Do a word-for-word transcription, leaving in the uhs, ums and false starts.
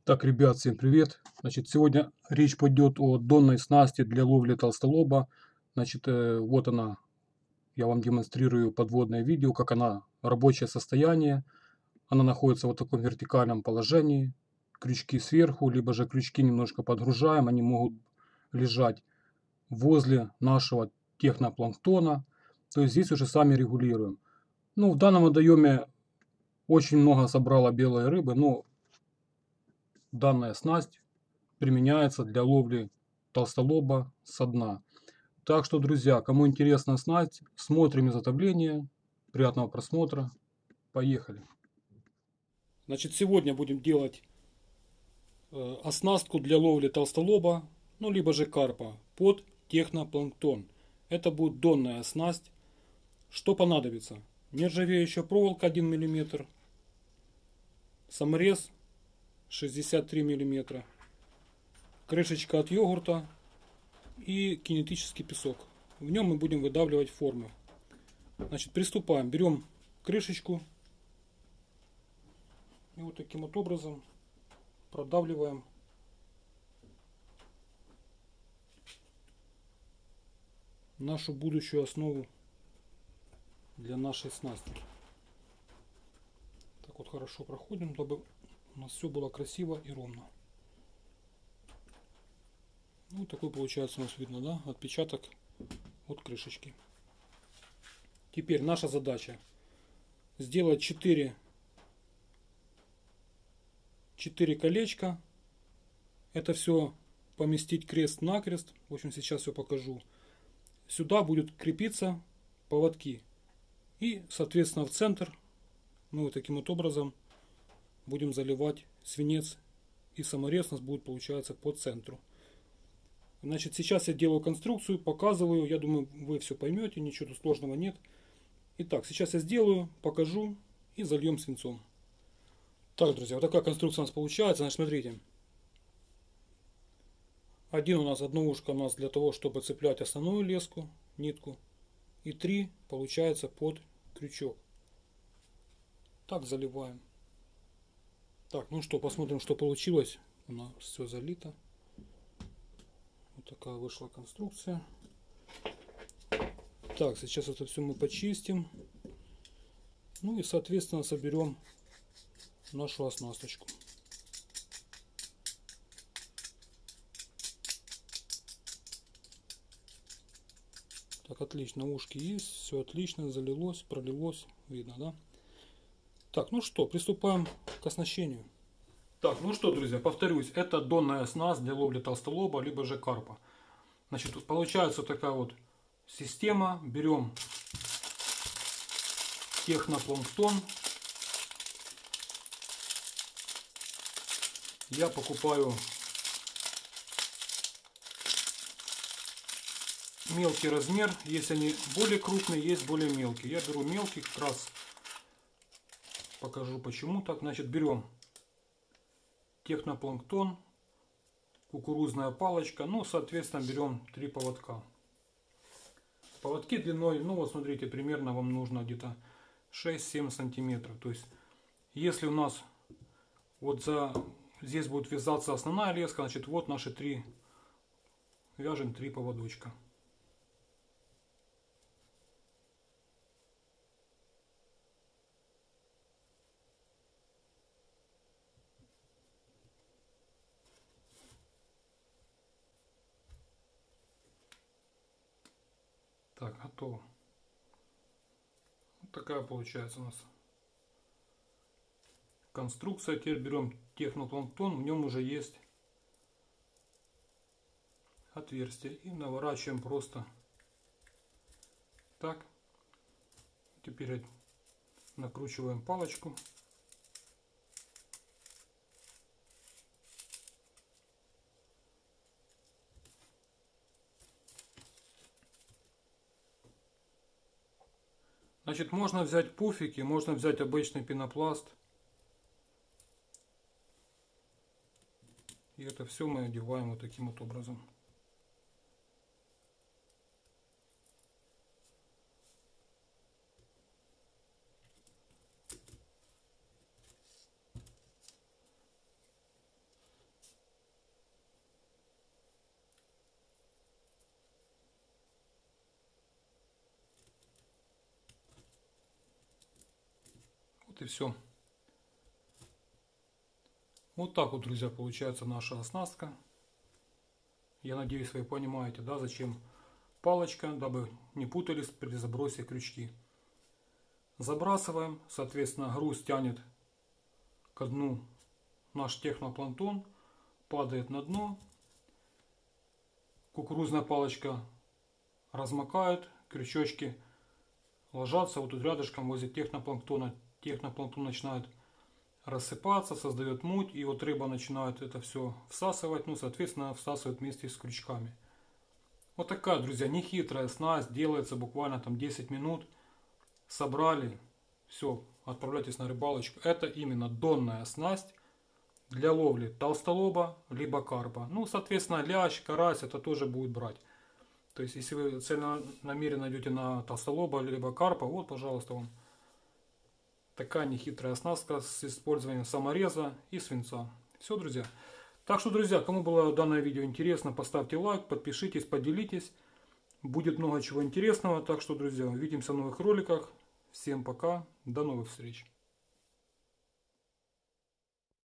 Так, ребят, всем привет. Значит, сегодня речь пойдет о донной снасти для ловли толстолоба. Значит, э, вот она. Я вам демонстрирую подводное видео, как она, рабочее состояние. Она находится в таком вертикальном положении. Крючки сверху, либо же крючки немножко подгружаем. Они могут лежать возле нашего технопланктона. То есть здесь уже сами регулируем. Ну, в данном водоеме очень много собрала белой рыбы. Но данная снасть применяется для ловли толстолоба со дна. Так что, друзья, кому интересна снасть, смотрим изготовление. Приятного просмотра. Поехали. Значит, сегодня будем делать э, оснастку для ловли толстолоба, ну, либо же карпа под технопланктон. Это будет донная снасть. Что понадобится? Нержавеющая проволока один миллиметр, саморез шестьдесят три миллиметра, крышечка от йогурта и кинетический песок. В нем мы будем выдавливать формы. Значит, приступаем. Берем крышечку и вот таким вот образом продавливаем нашу будущую основу для нашей снасти. Так вот хорошо проходим, чтобы у нас все было красиво и ровно. Ну, такой получается у нас видно, да, отпечаток от крышечки. Теперь наша задача сделать четыре четыре колечка. Это все поместить крест-накрест. В общем, сейчас все покажу. Сюда будут крепиться поводки. И, соответственно, в центр мы вот таким вот образом будем заливать свинец. И саморез у нас будет, получается, по центру. Значит, сейчас я делаю конструкцию, показываю. Я думаю, вы все поймете, ничего тут сложного нет. Итак, сейчас я сделаю, покажу и зальем свинцом. Так, друзья, вот такая конструкция у нас получается. Значит, смотрите. Один у нас, одно ушко у нас для того, чтобы цеплять основную леску, нитку. И три получается под крючок. Так, заливаем. Так, ну что, посмотрим, что получилось. У нас все залито. Вот такая вышла конструкция. Так, сейчас это все мы почистим. Ну и, соответственно, соберем нашу оснасточку. Так, отлично, ушки есть, все отлично, залилось, пролилось, видно, да? Так, ну что, приступаем к оснащению. Так, ну что, друзья, повторюсь, это донная снасть для ловли толстолоба, либо же карпа. Значит, тут получается вот такая вот система. Берем технопланктон. Я покупаю мелкий размер. Есть они более крупные, есть более мелкие. Я беру мелкий, как раз покажу почему так. Значит, берем технопланктон, кукурузная палочка, ну, соответственно, берем три поводка. Поводки длиной, ну, вот смотрите, примерно вам нужно где-то шесть-семь сантиметров. То есть, если у нас вот за здесь будет вязаться основная леска, значит, вот наши три, вяжем три поводочка. Так, готово. Вот такая получается у нас конструкция. Теперь берем технопланктон, в нем уже есть отверстие. И наворачиваем просто так. Теперь накручиваем палочку. Значит, можно взять пуфики, можно взять обычный пенопласт. И это все мы одеваем вот таким вот образом. и все. Вот так вот, друзья, получается наша оснастка. Я надеюсь, вы понимаете, да, зачем палочка, дабы не путались при забросе крючки. Забрасываем, соответственно, груз тянет ко дну наш технопланктон, падает на дно. Кукурузная палочка размокает, крючочки ложатся вот тут рядышком возле технопланктона. Технопланктон начинает рассыпаться, создает муть, и вот рыба начинает это все всасывать, ну, соответственно, всасывает вместе с крючками. Вот такая, друзья, нехитрая снасть, делается буквально там десять минут. Собрали, все, отправляйтесь на рыбалочку. Это именно донная снасть для ловли толстолоба либо карпа. Ну, соответственно, лящ, карась это тоже будет брать. То есть, если вы целенамеренно идете на толстолоба либо карпа, вот, пожалуйста, вам такая нехитрая оснастка с использованием самореза и свинца. Все, друзья. Так что, друзья, кому было данное видео интересно, поставьте лайк, подпишитесь, поделитесь. Будет много чего интересного. Так что, друзья, увидимся в новых роликах. Всем пока, до новых встреч.